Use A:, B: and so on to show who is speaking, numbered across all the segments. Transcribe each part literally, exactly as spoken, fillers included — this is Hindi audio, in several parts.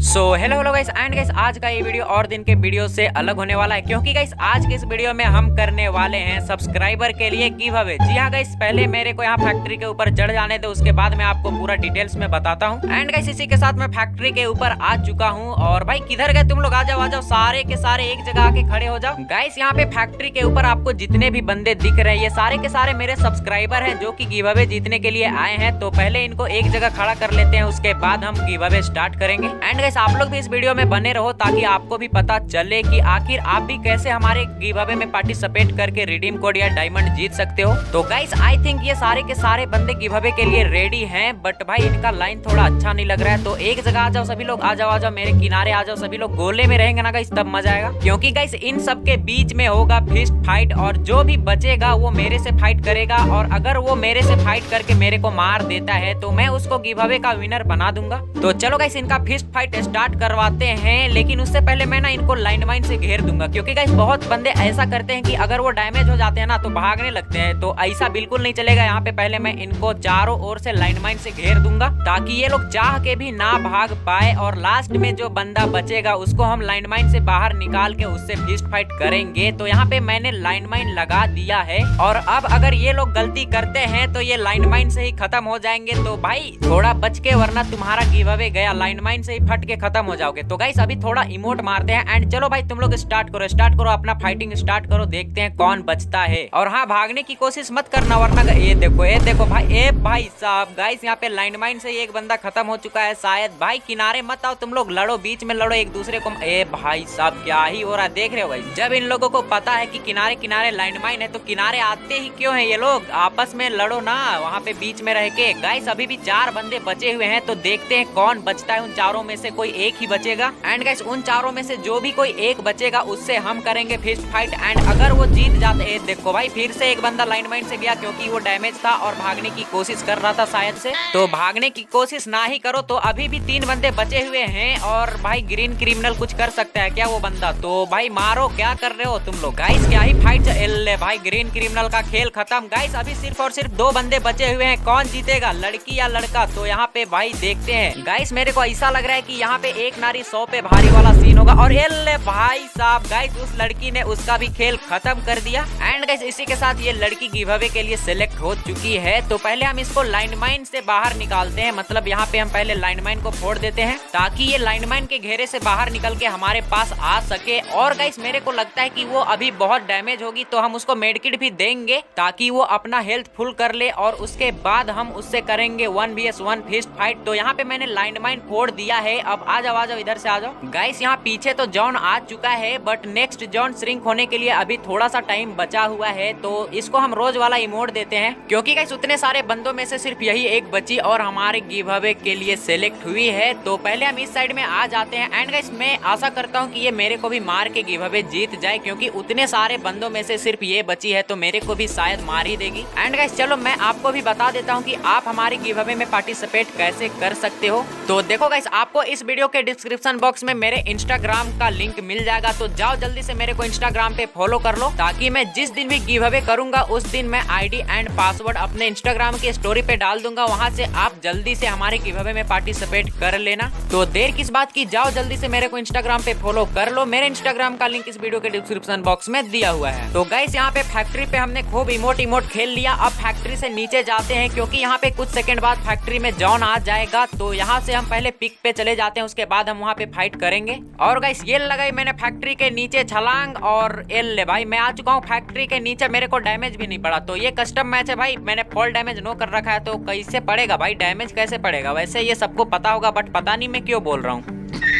A: So hello hello guys and guys आज का ये वीडियो और दिन के वीडियो से अलग होने वाला है क्योंकि गाइस आज के इस वीडियो में हम करने वाले हैं सब्सक्राइबर के लिए गिव अवे। जी हाँ गाइस, पहले मेरे को यहाँ फैक्ट्री के ऊपर चढ़ जाने दो, उसके बाद मैं आपको पूरा डिटेल्स में बताता हूँ। एंड गाइस इसी के साथ मैं फैक्ट्री के ऊपर आ चुका हूँ। और भाई किधर गए तुम लोग? आ जाओ आ जाओ, सारे के सारे एक जगह आके खड़े हो जाओ। गाइस यहाँ पे फैक्ट्री के ऊपर आपको जितने भी बंदे दिख रहे हैं ये सारे के सारे मेरे सब्सक्राइबर हैं जो की गिव अवे जीतने के लिए आए हैं। तो पहले इनको एक जगह खड़ा कर लेते हैं, उसके बाद हम गिव अवे स्टार्ट करेंगे। एंड गाइस आप लोग भी इस वीडियो में बने रहो ताकि आपको भी पता चले कि आखिर आप भी कैसे हमारे गिव अवे में पार्टिसिपेट करके रिडीम कोड या डायमंड जीत सकते हो। तो गाइस आई थिंक ये सारे के सारे बंदे गिव अवे के लिए रेडी हैं, बट भाई इनका लाइन थोड़ा अच्छा नहीं लग रहा है। तो एक जगह आ जाओ सभी लोग, आ जाओ आ जाओ मेरे किनारे आ जाओ सभी लोग। गोले में रहेंगे ना गाइस तब मजा आएगा, क्योंकि गाइस इन सब के बीच में होगा फिस्ट फाइट और जो भी बचेगा वो मेरे से फाइट करेगा। और अगर वो मेरे से फाइट करके मेरे को मार देता है तो मैं उसको गिव अवे का विनर बना दूंगा। तो चलो गाइस इनका फिस्ट फाइट स्टार्ट करवाते हैं, लेकिन उससे पहले मैं ना इनको लाइन माइन से घेर दूंगा, क्योंकि गाइस बहुत बंदे ऐसा करते हैं कि अगर वो डैमेज हो जाते हैं ना तो भागने लगते हैं। तो ऐसा बिल्कुल नहीं चलेगा। यहाँ पे पहले मैं इनको चारों ओर से लाइन माइन से घेर दूंगा ताकि ये लोग चाह के भी ना भाग पाए। और लास्ट में जो बंदा बचेगा उसको हम लाइन माइन से बाहर निकाल के उससे फिस्ट फाइट करेंगे। तो यहाँ पे मैंने लाइन माइन लगा दिया है और अब अगर ये लोग गलती करते हैं तो ये लाइन माइन से ही खत्म हो जाएंगे। तो भाई थोड़ा बच के, वरना तुम्हारा गिव अवे गया, लाइन माइन से ही फट के खत्म हो जाओगे। तो गाइस अभी थोड़ा इमोट मारते हैं एंड चलो भाई तुम लोग स्टार्ट करो स्टार्ट करो अपना फाइटिंग स्टार्ट करो, देखते हैं कौन बचता है। और हाँ भागने की कोशिश मत करना, वरना ये देखो ये देखो भाई, ए भाई साहब गाइस यहाँ पे लाइन माइन से एक बंदा खत्म हो चुका है शायद। भाई किनारे मत आओ तुम लोग, लड़ो बीच में लड़ो एक दूसरे को। ए भाई साहब क्या ही हो रहा है देख रहे हो गाइस। जब इन लोगों को पता है कि किनारे किनारे लाइन माइन है तो किनारे आते ही क्यों है ये लोग, आपस में लड़ो ना वहाँ पे बीच में रह के। गाइस अभी भी चार बंदे बचे हुए हैं, तो देखते हैं कौन बचता है। उन चारों में से कोई एक ही बचेगा एंड गाइस उन चारों में से जो भी कोई एक बचेगा उससे हम करेंगे फिस्ट फाइट। एंड अगर वो जीत जाते हैं, देखो भाई फिर से एक बंदा लाइन माइन से गया क्योंकि वो डैमेज था और भागने की कोशिश कर रहा था शायद से। तो भागने की कोशिश ना ही करो। तो अभी भी तीन बंदे बचे हुए हैं और भाई ग्रीन क्रिमिनल कुछ कर सकता है क्या वो बंदा? तो भाई मारो, क्या कर रहे हो तुम लोग? गाइस क्या ही फाइट चल, भाई ग्रीन क्रिमिनल का खेल खत्म। गाइस अभी सिर्फ और सिर्फ दो बंदे बचे हुए हैं, कौन जीतेगा लड़की या लड़का? तो यहाँ पे भाई देखते हैं। गाइस मेरे को ऐसा लग रहा है कि यहाँ पे एक नारी सौ पे भारी वाला सीन होगा। और ये भाई साहब गाइस उस लड़की ने उसका भी खेल खत्म कर दिया। एंड गाइस इसी के साथ ये लड़की गिव अवे के लिए सिलेक्ट हो चुकी है। तो पहले हम इसको लाइन माइन से बाहर निकालते हैं, मतलब यहाँ पे हम पहले लाइन माइन को फोड़ देते हैं ताकि ये लाइन माइन के घेरे से बाहर निकल के हमारे पास आ सके। और गाइस मेरे को लगता है कि वो अभी बहुत डैमेज होगी तो हम उसको मेडकिट भी देंगे ताकि वो अपना हेल्थ फुल कर ले और उसके बाद हम उससे करेंगे one V S one fist fight. तो यहाँ पे मैंने लाइन माइन फोड़ दिया है। अब आ जाओ आ जाओ इधर से आ जाओ। गाइस यहाँ पीछे तो जॉन आ चुका है, बट नेक्स्ट जॉन श्रिंक होने के लिए अभी थोड़ा सा टाइम बचा हुआ है। तो इसको हम रोज वाला इमोट देते हैं क्योंकि गाइस उतने सारे बंदों में से सिर्फ यही एक बची और हमारे गिव अवे के लिए सिलेक्ट हुई है। तो पहले हम इस साइड में आ जाते हैं एंड गाइस मैं आशा करता हूँ कि ये मेरे को भी मार के गिव अवे जीत जाए, क्योंकि उतने सारे बंदों में से सिर्फ ये बची है तो मेरे को भी शायद मार ही देगी। एंड गाइस चलो मैं आपको भी बता देता हूँ कि आप हमारे गिव अवे में पार्टिसिपेट कैसे कर सकते हो। तो देखो गाइस आपको इस वीडियो के डिस्क्रिप्शन बॉक्स में मेरे इंस्टाग्राम का लिंक मिल जाएगा, तो जाओ जल्दी से मेरे को इंस्टाग्राम पे फॉलो कर लो ताकि मैं जिस दिन भी गिव अवे करूंगा उस दिन मैं आईडी एंड पासवर्ड अपने इंस्टाग्राम की स्टोरी पे डाल दूंगा। वहां से आप जल्दी से हमारे गिव अवे में पार्टिसिपेट कर लेना। तो देर किस बात की, जाओ जल्दी से मेरे को इंस्टाग्राम पे फॉलो कर लो। मेरे इंस्टाग्राम का लिंक इस वीडियो के डिस्क्रिप्शन बॉक्स में दिया हुआ है। तो गाइस यहाँ पे फैक्ट्री पे हमने खूब इमोट इमोट खेल लिया। अब फैक्ट्री से नीचे जाते हैं क्योंकि यहाँ पे कुछ सेकंड बाद फैक्ट्री में जॉन आ जाएगा। तो यहाँ से हम पहले पिक पे चले जाते हैं, उसके बाद हम वहाँ पे फाइट करेंगे। और गाइस ये लगाई मैंने फैक्ट्री के नीचे छलांग और एल भाई मैं आ चुका हूँ फैक्ट्री के नीचे। मेरे को डैमेज भी नहीं पड़ा। तो ये कस्टम मैच है भाई, मैंने फॉल डैमेज नो कर रखा है। तो कैसे पड़ेगा भाई डैमेज, कैसे पड़ेगा? वैसे ये सबको पता होगा बट पता नहीं मैं क्यों बोल रहा हूँ।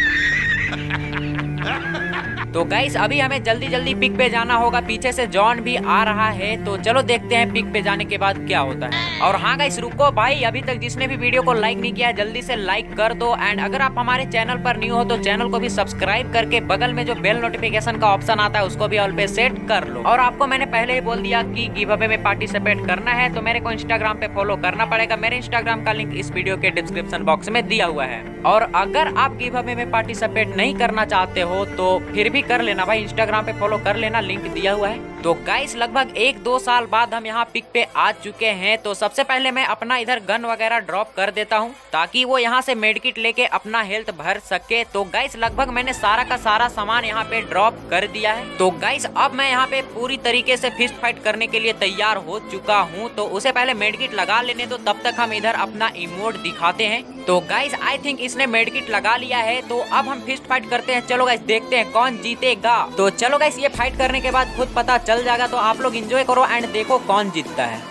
A: तो गाइस अभी हमें जल्दी जल्दी पिक पे जाना होगा, पीछे से जॉन भी आ रहा है। तो चलो देखते हैं पिक पे जाने के बाद क्या होता है। और हाँ गाइस रुको भाई, अभी तक जिसने भी वीडियो को लाइक नहीं किया है जल्दी से लाइक कर दो। एंड अगर आप हमारे चैनल पर न्यू हो तो चैनल को भी सब्सक्राइब करके बगल में जो बेल नोटिफिकेशन का ऑप्शन आता है उसको भी ऑल पे सेट कर लो। और आपको मैंने पहले ही बोल दिया कि गिव अवे में पार्टिसिपेट करना है तो मेरे को इंस्टाग्राम पे फॉलो करना पड़ेगा। मेरे इंस्टाग्राम का लिंक इस वीडियो के डिस्क्रिप्शन बॉक्स में दिया हुआ है। और अगर आप गिव अवे में पार्टिसिपेट नहीं करना चाहते हो तो फिर भी कर लेना भाई, इंस्टाग्राम पे फॉलो कर लेना, लिंक दिया हुआ है। तो गाइस लगभग एक दो साल बाद हम यहाँ पिक पे आ चुके हैं। तो सबसे पहले मैं अपना इधर गन वगैरह ड्रॉप कर देता हूँ ताकि वो यहाँ से मेडकिट लेके अपना हेल्थ भर सके। तो गाइस लगभग मैंने सारा का सारा सामान यहाँ पे ड्रॉप कर दिया है। तो गाइस अब मैं यहाँ पे पूरी तरीके से फिस्ट फाइट करने के लिए तैयार हो चुका हूँ। तो उसे पहले मेडकिट लगा लेने तो तब तक हम इधर अपना इमोट दिखाते हैं। तो गाइस आई थिंक इसने मेडकिट लगा लिया है। तो अब हम फिस्ट फाइट करते हैं। चलो गाइस देखते हैं कौन जीतेगा। तो चलो गाइस ये फाइट करने के बाद खुद पता चल जाएगा। तो आप लोग एंजॉय करो एंड देखो कौन जीतता है।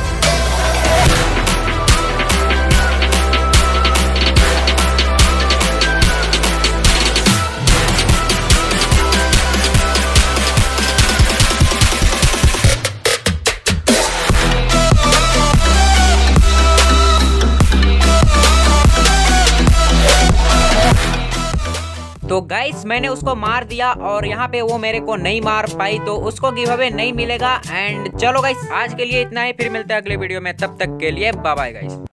A: तो गाइस मैंने उसको मार दिया और यहाँ पे वो मेरे को नहीं मार पाई, तो उसको गिव अवे नहीं मिलेगा। एंड चलो गाइस आज के लिए इतना ही, फिर मिलते हैं अगले वीडियो में, तब तक के लिए बाय बाय गाइस।